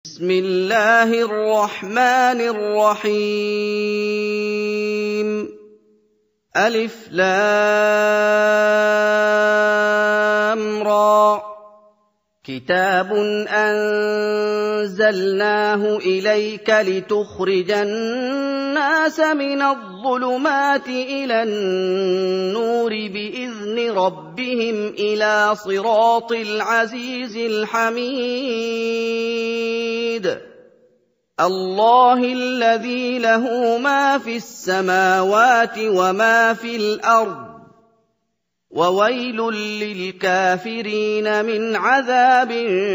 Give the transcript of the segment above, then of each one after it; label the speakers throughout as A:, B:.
A: بسم الله الرحمن الرحيم ألف لام را كتاب أنزلناه إليك لتخرج الناس من الظلمات إلى النور بإذن ربهم إلى صراط العزيز الحميد الله الذي له ما في السماوات وما في الأرض وويل للكافرين من عذاب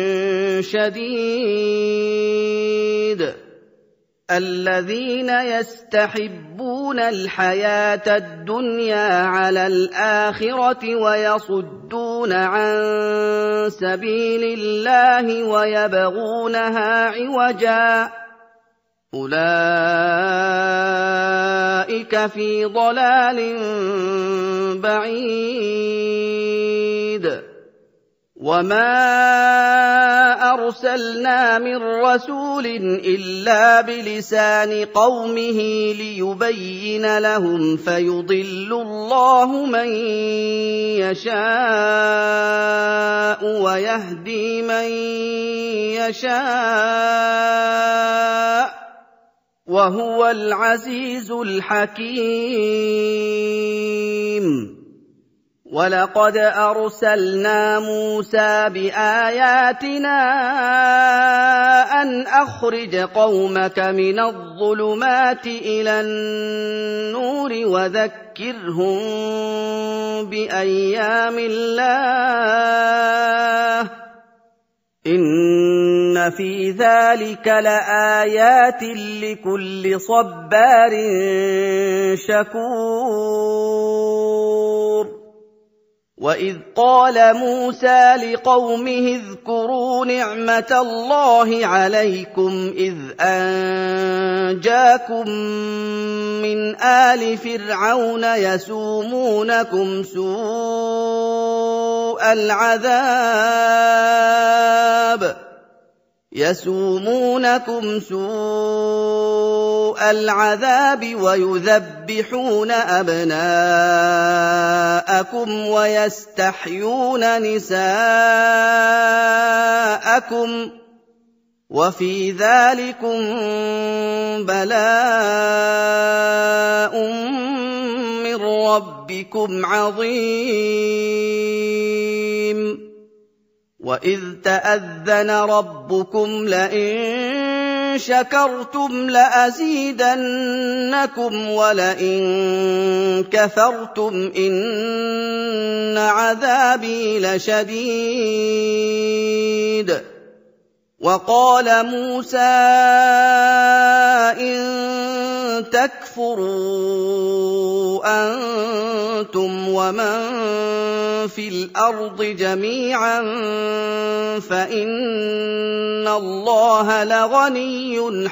A: شديد الذين يستحبون الحياة الدنيا على الآخرة ويصدون عن سبيل الله ويبغونها عوجا أولئك في ضلال بعيد وما أرسلنا من رسول إلا بلسان قومه ليبين لهم فيضل الله من يشاء ويهدي من يشاء وهو العزيز الحكيم ولقد أرسلنا موسى بآياتنا أن أخرج قومك من الظلمات إلى النور وذكرهم بأيام الله إن في ذلك لآيات لكل صبار شكور وإذ قال موسى لقومه اذكروا نعمة الله عليكم إذ أنجاكم من آل فرعون يسومونكم سوء العذاب ويذبحون أبناءكم ويستحيون نساءكم وفي ذلكم بلاء من ربكم عظيم وإذ تأذن ربكم لئن شكرتم لأزيدنكم ولئن كفرتم إن عذابي لشديد وقال موسى إن تكفروا أنتم ومن في الأرض جميعا فإن الله لغني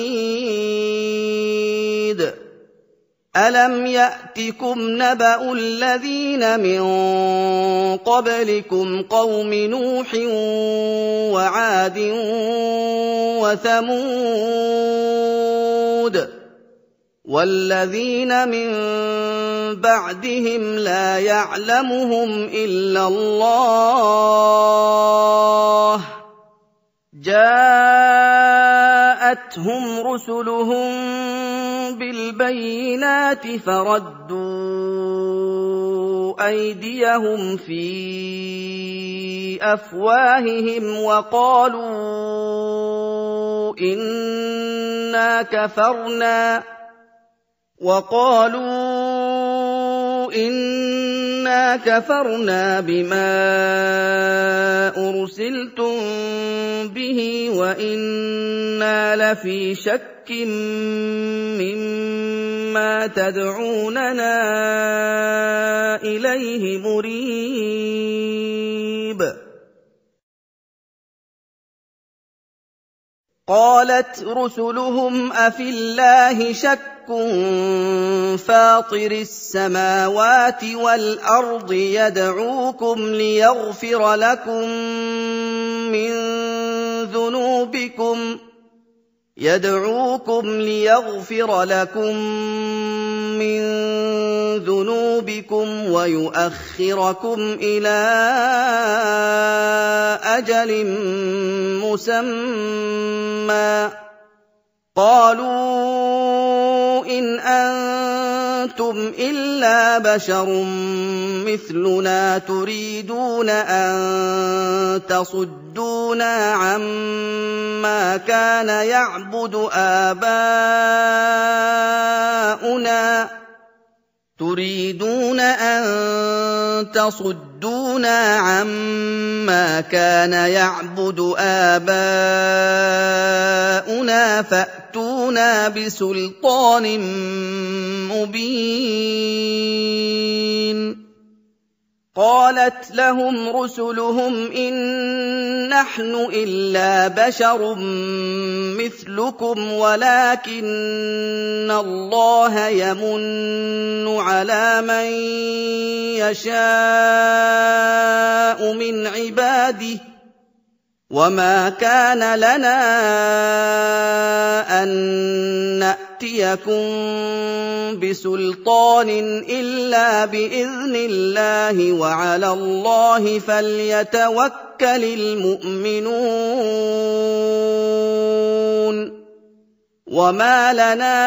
A: حميد ألم يأتكم نبأ الذين من قبلكم قوم نوح وعاد وثمود والذين من بعدهم لا يعلمهم إلا الله جاءتهم رسلهم بالبينات فردوا أيديهم في أفواههم وقالوا إنا كفرنا بما أرسلتم به وإنا لفي شك مما تدعوننا إليه مريب قالت رسلهم أفي الله شك فاطر السماوات والأرض يدعوكم ليغفر لكم من ذُنُوبِكُمْ يَدْعُوكُمْ لِيَغْفِرَ لَكُم مِّن ذُنُوبِكُمْ وَيُؤَخِّرَكُمْ إِلَىٰ أَجَلٍ مُّسَمًّى ۚ قَالُوا إِنْ أَنتُمْ إِلَّا بَشَرٌ مِّثْلُنَا تُرِيدُونَ أَن تَصُدُّونَا عَمَّا كَانَ يَعْبُدُ آبَاؤُنَا فَأْتُونَا بِسُلْطَانٍ مُّبِينٍ قَالَتْ لَهُمْ رُسُلُهُمْ إِن نَّحْنُ إِلَّا بَشَرٌ مِّثْلُكُمْ وَلَٰكِنَّ اللَّهَ يَمُنُّ عَلَىٰ مَن يَشَاءُ مِنْ عِبَادِهِ ۖ وَمَا كَانَ لَنَا أَن نَّأْتِيَكُم بِسُلْطَانٍ إِلَّا بِإِذْنِ اللَّهِ ۚ وَعَلَى اللَّهِ فَلْيَتَوَكَّلِ الْمُؤْمِنُونَ وَمَا لَنَا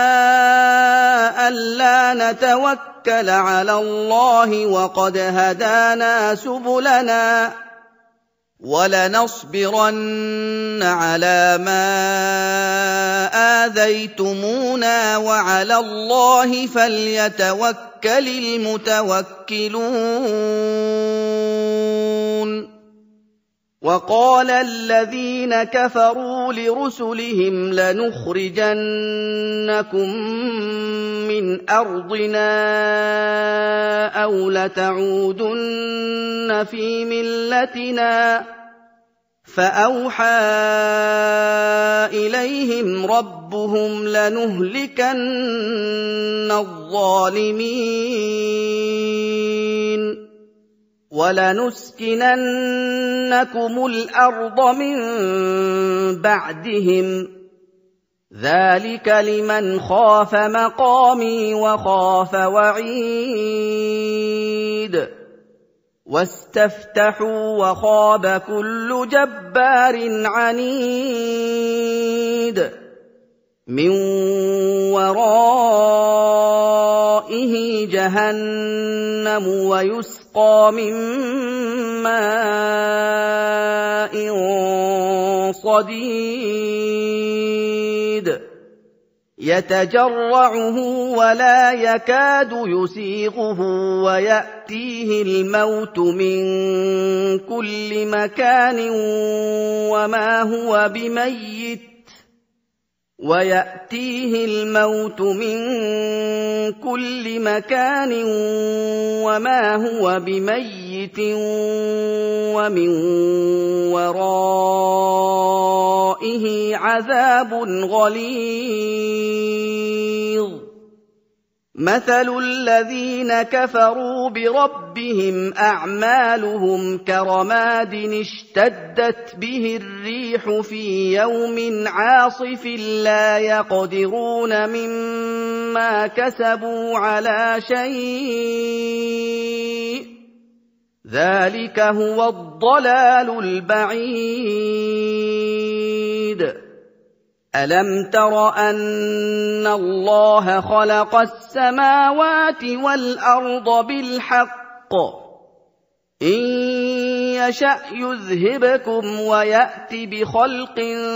A: أَلَّا نَتَوَكَّلَ عَلَى اللَّهِ وَقَدْ هَدَانَا سُبُلَنَا ۚ وَلَنَصْبِرَنَّ عَلَىٰ مَا آذَيْتُمُونَا ۚ وَعَلَى اللَّهِ فَلْيَتَوَكَّلِ الْمُتَوَكِّلُونَ وَقَالَ الَّذِينَ كَفَرُوا لِرُسُلِهِمْ لَنُخْرِجَنَّكُم مِّنْ أَرْضِنَا أَوْ لَتَعُودُنَّ فِي مِلَّتِنَا ۖ فَأَوْحَىٰ إِلَيْهِمْ رَبُّهُمْ لَنُهْلِكَنَّ الظَّالِمِينَ وَلَنُسْكِنَنَّكُمُ الْأَرْضَ مِن بَعْدِهِمْ ۚ ذَٰلِكَ لِمَنْ خَافَ مَقَامِي وَخَافَ وَعِيدِ وَاسْتَفْتَحُوا وَخَابَ كُلُّ جَبَّارٍ عَنِيدٍ مِّن وَرَائِهِ جَهَنَّمُ وَيُسْقَىٰ مِن مَّاءٍ صَدِيدٍ يَتَجَرَّعُهُ وَلَا يَكَادُ يُسِيغُهُ وَيَأْتِيهِ الْمَوْتُ مِن كُلِّ مَكَانٍ وَمَا هُوَ بِمَيِّتٍ وَمِن وَرَائِهِ عَذَابٌ غَلِيظٌ مَثَلُ الَّذِينَ كَفَرُوا بِرَبِّهِمْ أَعْمَالُهُمْ كَرَمَادٍ اشْتَدَّتْ بِهِ الرِّيحُ فِي يَوْمٍ عَاصِفٍ لَّا يَقْدِرُونَ مِمَّا كَسَبُوا عَلَىٰ شَيْءٍ ۚ ذَٰلِكَ هُوَ الضَّلَالُ الْبَعِيدُ أَلَمْ تَرَ أَنَّ اللَّهَ خَلَقَ السَّمَاوَاتِ وَالْأَرْضَ بِالْحَقِّ ۚ إِن يَشَأْ يُذْهِبْكُمْ وَيَأْتِ بِخَلْقٍ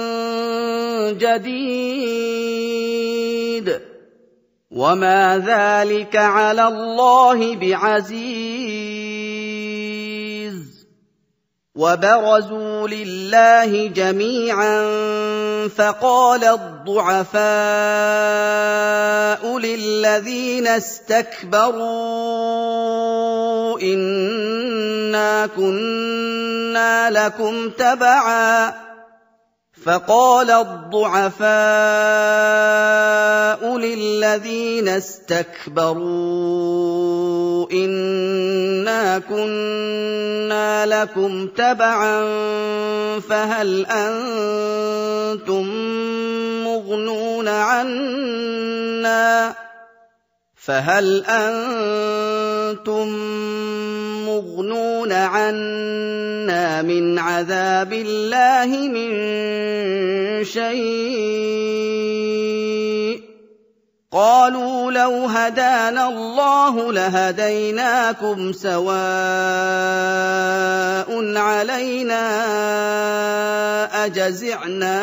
A: جَدِيدٍ وَمَا ذَٰلِكَ عَلَى اللَّهِ بِعَزِيزٍ وَبَرَزُوا لِلَّهِ جَمِيعًا فَقَالَ الضُّعَفَاءُ لِلَّذِينَ اسْتَكْبَرُوا إِنَّا كُنَّا لَكُمْ تَبَعًا إِنَّا كُنَّا لَكُمْ تَبَعًا فَهَلْ أَنتُم مُّغْنُونَ عَنَّا مِنْ عَذَابِ اللَّهِ مِن شَيْءٍ ۚ قَالُوا لَوْ هَدَانَا اللَّهُ لَهَدَيْنَاكُمْ سَوَاءٌ عَلَيْنَا أَجَزِعْنَا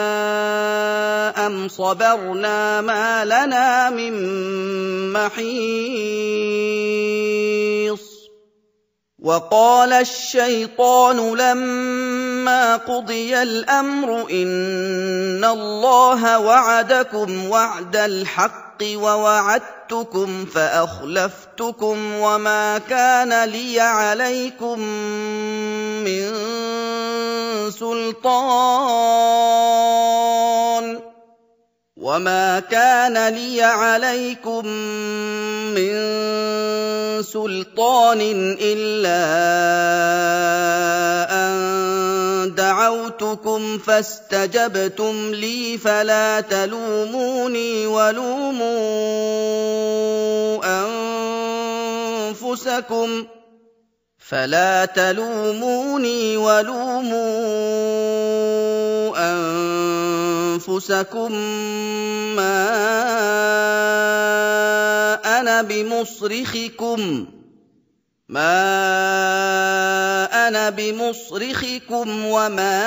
A: أَمْ صَبَرْنَا مَا لَنَا مِن مَّحِيصٍ وَقَالَ الشَّيْطَانُ لَمَّا قُضِيَ الْأَمْرُ إِنَّ اللَّهَ وَعَدَكُمْ وَعْدَ الْحَقِّ وَوَعَدتُّكُمْ فَأَخْلَفْتُكُمْ وَمَا كَانَ لِيَ عَلَيْكُم مِّن سُلْطَانٍ إِلَّا أَن دَعَوْتُكُمْ فَاسْتَجَبْتُمْ لِي فَلَا تَلُومُونِي وَلُومُوا أَنفُسَكُم مَّا أَنَا بِمُصْرِخِكُمْ وَمَا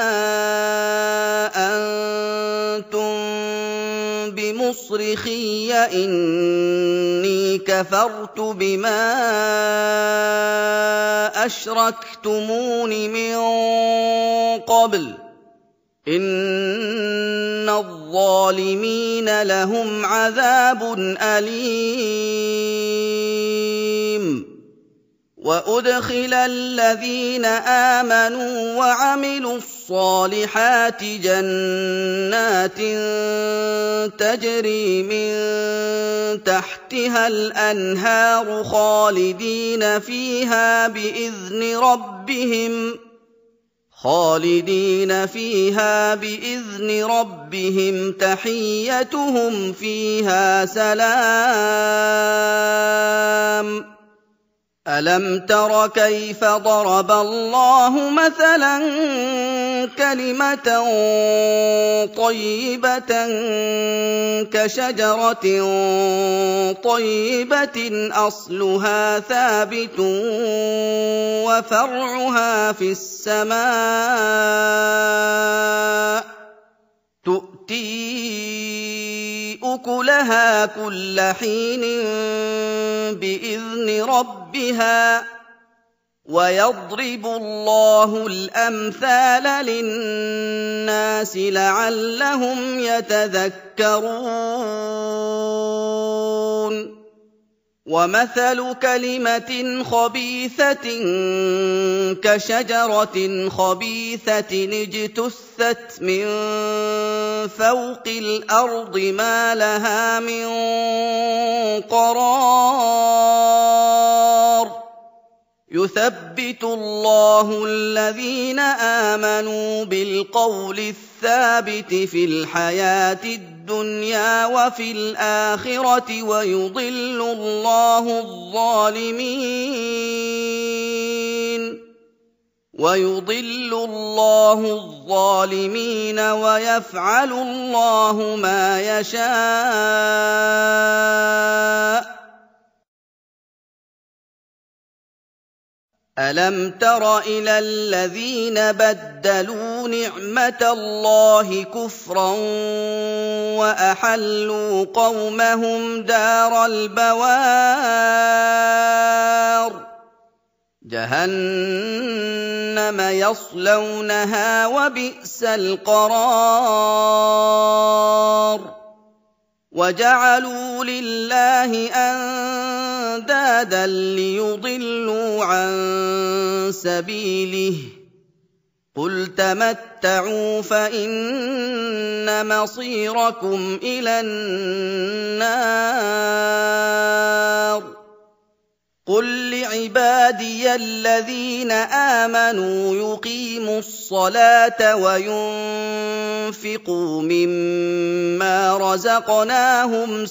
A: أَنتُم بِمُصْرِخِيَّ ۖ إِنِّي كَفَرْتُ بِمَا أَشْرَكْتُمُونِ مِن قَبْلُ ۗ إِنَّ الظَّالِمِينَ لَهُمْ عَذَابٌ أَلِيمٌ وَأُدْخِلَ الَّذِينَ آمَنُوا وَعَمِلُوا الصَّالِحَاتِ جَنَّاتٍ تَجْرِي مِن تَحْتِهَا الْأَنْهَارُ خَالِدِينَ فِيهَا بِإِذْنِ رَبِّهِمْ تَحِيَّتُهُمْ فِيهَا سَلَامٌ أَلَمْ تَرَ كَيْفَ ضَرَبَ اللَّهُ مَثَلًا كَلِمَةً طَيِّبَةً كَشَجَرَةٍ طَيِّبَةٍ أَصْلُهَا ثَابِتٌ وَفَرْعُهَا فِي السَّمَاءِ تُؤْتِي أُكُلَهَا كُلَّ حِينٍ بِإِذْنِ رَبِّهَا ۗ وَيَضْرِبُ اللَّهُ الْأَمْثَالَ لِلنَّاسِ لَعَلَّهُمْ يَتَذَكَّرُونَ وَمَثَلُ كَلِمَةٍ خَبِيثَةٍ كَشَجَرَةٍ خَبِيثَةٍ اجْتُثَّتْ مِن فَوْقِ الْأَرْضِ مَا لَهَا مِن قَرَارٍ يُثَبِّتُ اللَّهُ الَّذِينَ آمَنُوا بِالْقَوْلِ الثَّابِتِ فِي الْحَيَاةِ الدُّنْيَا وَفِي الْآخِرَةِ ۖ وَيُضِلُّ اللَّهُ الظَّالِمِينَ وَيَفْعَلُ اللَّهُ مَا يَشَاءُ أَلَمْ تَرَ إِلَى الَّذِينَ بَدَّلُوا نِعْمَةَ اللَّهِ كُفْرًا وَأَحَلُّوا قَوْمَهُمْ دَارَ الْبَوَارِ جَهَنَّمَ يَصْلَوْنَهَا ۖ وَبِئْسَ الْقَرَارُ وَجَعَلُوا لِلَّهِ أَندَادًا لِّيُضِلُّوا عَن سَبِيلِهِ ۗ قُلْ تَمَتَّعُوا فَإِنَّ مَصِيرَكُمْ إِلَى النَّارِ قُل لِّعِبَادِيَ الَّذِينَ آمَنُوا يُقِيمُوا الصَّلَاةَ وَيُنفِقُوا مِمَّا رَزَقْنَاهُمْ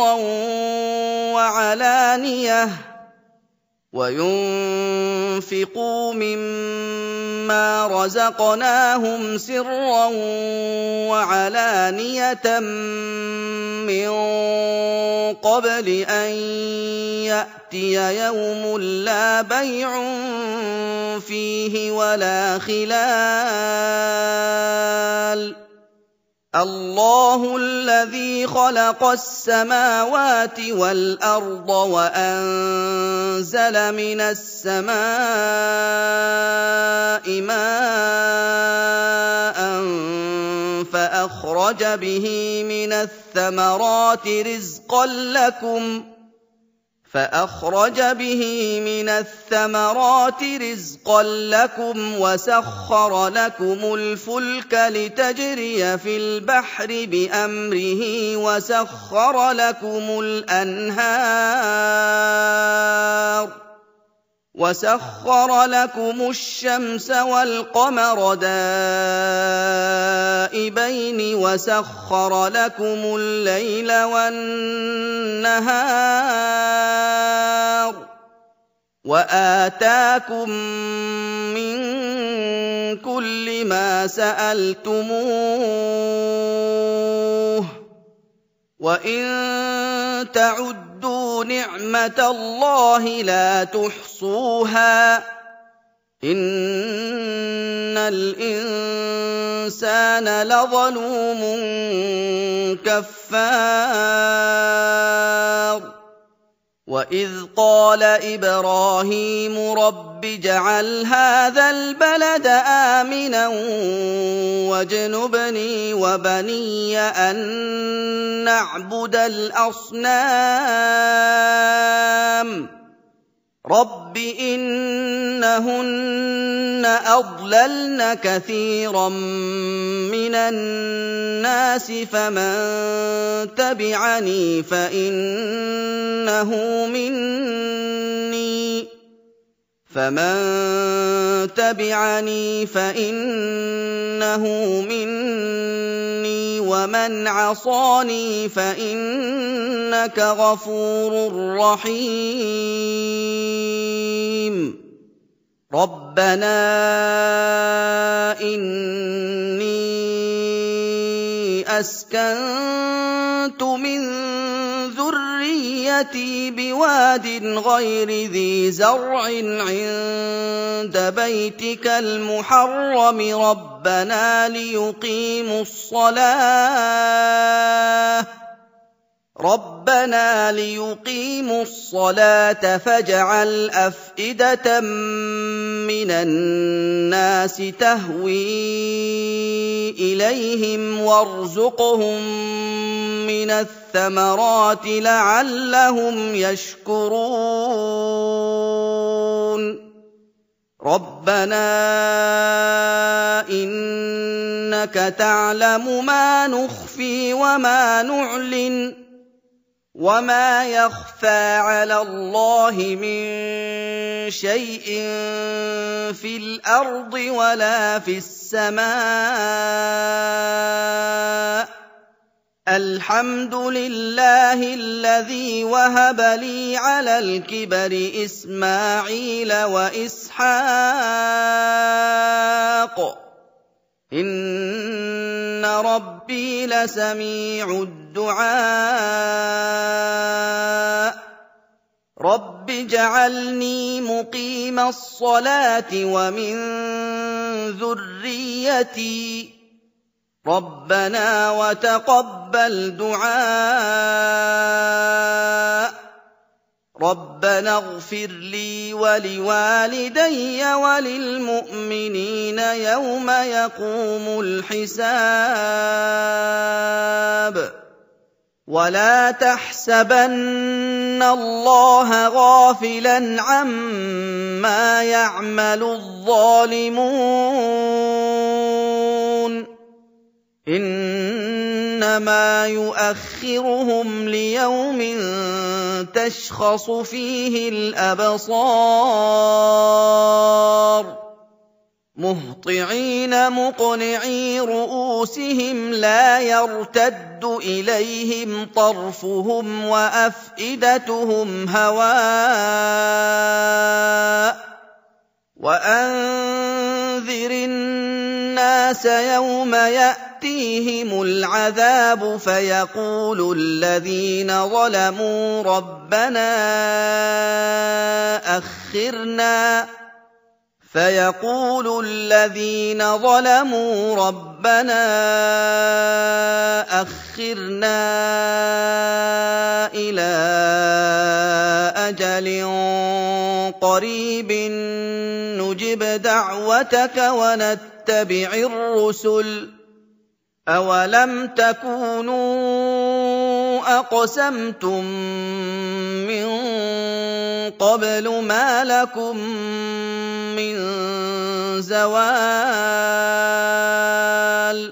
A: سِرًّا وَعَلَانِيَةً مِّن قَبْلِ أَن يَأْتِيَ يَوْمٌ لَّا بَيْعٌ فِيهِ وَلَا خِلَالٌ اللَّهُ الَّذِي خَلَقَ السَّمَاوَاتِ وَالْأَرْضَ وَأَنزَلَ مِنَ السَّمَاءِ مَاءً فَأَخْرَجَ بِهِ مِنَ الثَّمَرَاتِ رِزْقًا لَّكُمْ وَسَخَّرَ لَكُمُ الْفُلْكَ لِتَجْرِيَ فِي الْبَحْرِ بِأَمْرِهِ وَسَخَّرَ لَكُمُ الشَّمْسَ وَالْقَمَرَ دَائِبَيْنِ وَسَخَّرَ لَكُمُ اللَّيْلَ وَالنَّهَارَ وَآتَاكُم مِّن كُلِّ مَا سَأَلْتُمُوهُ ۚ وَإِن تَعُدُّوا نِعْمَةَ اللَّهِ لَا تُحْصُوهَا ۗ إِنَّ الْإِنسَانَ لَظَلُومٌ كَفَّارٌ وَإِذْ قَالَ إِبْرَاهِيمُ رَبِّ اجْعَلْ هَٰذَا الْبَلَدَ آمِنًا وَاجْنُبْنِي وَبَنِيَّ أَن نَّعْبُدَ الْأَصْنَامَ رَبِّ إِنَّهُنَّ أَضْلَلْنَ كَثِيرًا مِّنَ النَّاسِ فَمَن تَبِعَنِي فَإِنَّهُ مِنِّي وَمَنْ عَصَانِي فَإِنَّكَ غَفُورٌ رَّحِيمٌ رَبَّنَا إِنِّي أَسْكَنتُ مِن ذُرِّيَّتِي بِوَادٍ غَيْرِ ذِي زَرْعٍ عِندَ بَيْتِكَ الْمُحَرَّمِ رَبَّنَا لِيُقِيمُوا الصَّلَاةَ فَاجْعَلْ أَفْئِدَةً مِّنَ النَّاسِ تَهْوِي إِلَيْهِمْ وَارْزُقْهُم مِّنَ الثَّمَرَاتِ لَعَلَّهُمْ يَشْكُرُونَ رَبَّنَا إِنَّكَ تَعْلَمُ مَا نُخْفِي وَمَا نُعْلِنُ وَمَا يَخْفَىٰ عَلَى اللَّهِ مِن شَيْءٍ فِي الْأَرْضِ وَلَا فِي السَّمَاءِ الْحَمْدُ لِلَّهِ الَّذِي وَهَبَ لِي عَلَى الْكِبَرِ إِسْمَاعِيلَ وَإِسْحَاقَ إِنَّ رَبِّي لَسَمِيعُ الدُّعَاءِ رَبِّ اجْعَلْنِي مُقِيمَ الصَّلَاةِ وَمِن ذُرِّيَّتِي رَبَّنَا وَتَقَبَّلْ دُعَاءِ رَبَّنَا اغْفِرْ لِي وَلِوَالِدَيَّ وَلِلْمُؤْمِنِينَ يَوْمَ يَقُومُ الْحِسَابُ وَلَا تَحْسَبَنَّ اللَّهَ غَافِلًا عَمَّا يَعْمَلُ الظَّالِمُونَ إنما يؤخرهم ليوم تشخص فيه الأبصار مهطعين مقنعي رؤوسهم لا يرتد إليهم طرفهم وأفئدتهم هواء وأنذر الناس يوم يأتيهم العذاب فيقول الذين ظلموا ربنا أخرنا إلى أجل قريب نجب دعوتك ونتبع الرسل أولم تكونوا أقسمتم من قبل ما لكم من زوال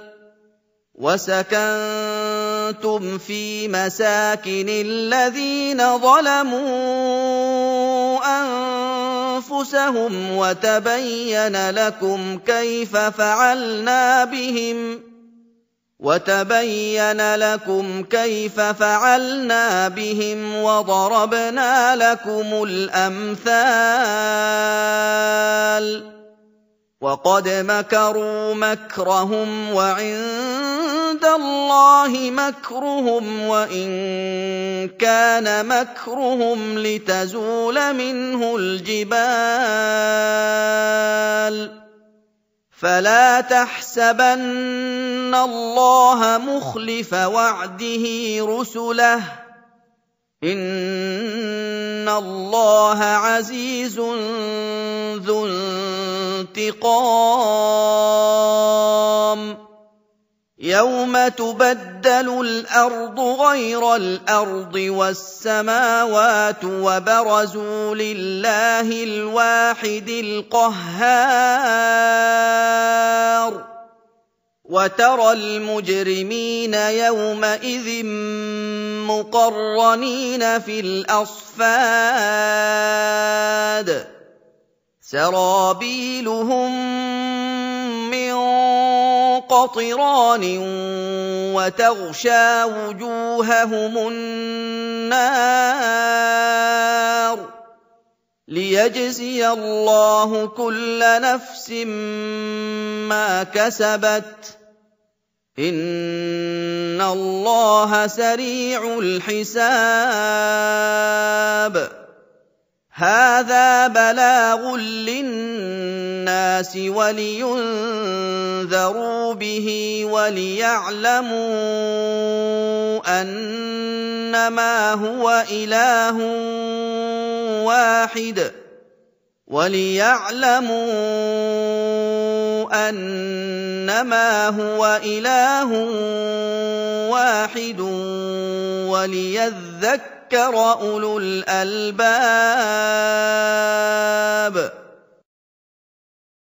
A: وسكنتم في مساكن الذين ظلموا أنفسهم وتبين لكم كيف فعلنا بهم وضربنا لكم الأمثال وقد مكروا مكرهم وعند الله مكرهم وإن كان مكرهم لتزول منه الجبال فلا تحسبن الله مخلف وعده رسله إن الله عزيز ذو انتقام يوم تبدل الأرض غير الأرض والسماوات وبرزوا لله الواحد القهار وترى المجرمين يومئذ مقرنين في الأصفاد سرابيلهم من قطران وتغشى وجوههم النار ليجزي الله كل نفس ما كسبت إن الله سريع الحساب هذا بلاغ للناس ولينذروا به وليعلموا أنما هو إله واحد وليذكر أولو الألباب